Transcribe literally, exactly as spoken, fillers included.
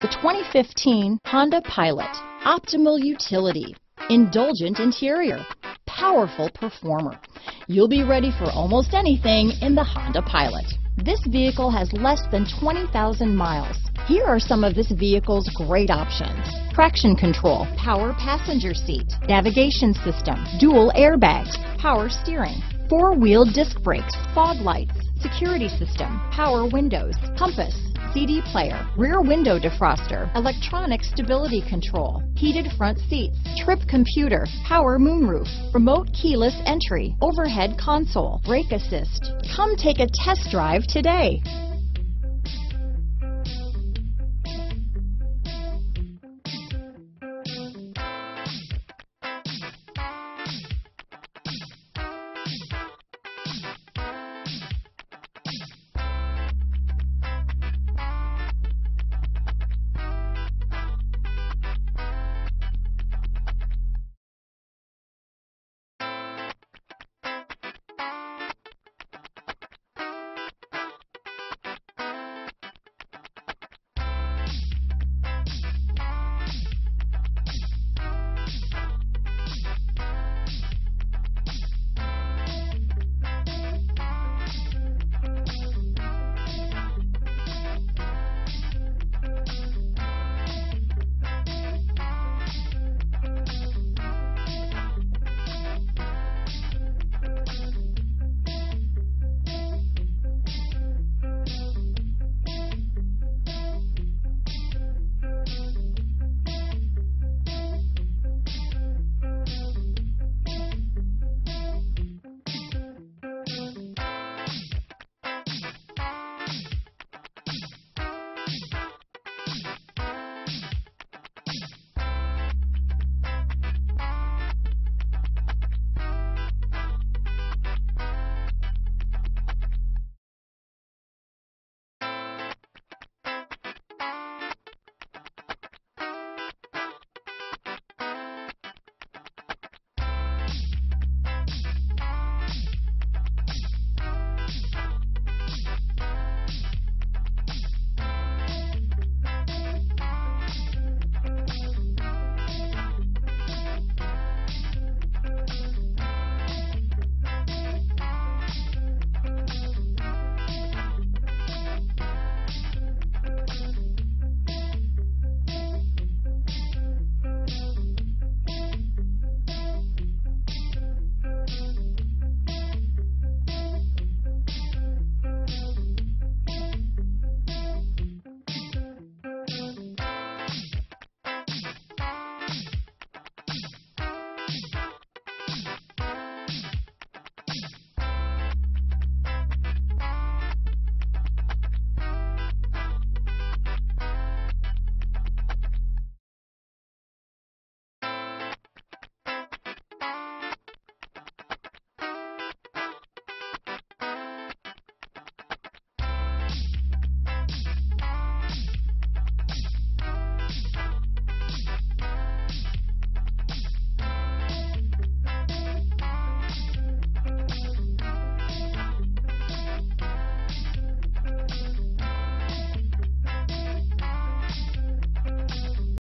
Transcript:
The twenty fifteen Honda Pilot. Optimal utility, indulgent interior, powerful performer. You'll be ready for almost anything in the Honda Pilot. This vehicle has less than twenty thousand miles. Here are some of this vehicle's great options: traction control, power passenger seat, navigation system, dual airbags, power steering, four-wheel disc brakes, fog lights, security system, power windows, compass, C D player, rear window defroster, electronic stability control, heated front seats, trip computer, power moonroof, remote keyless entry, overhead console, brake assist. Come take a test drive today.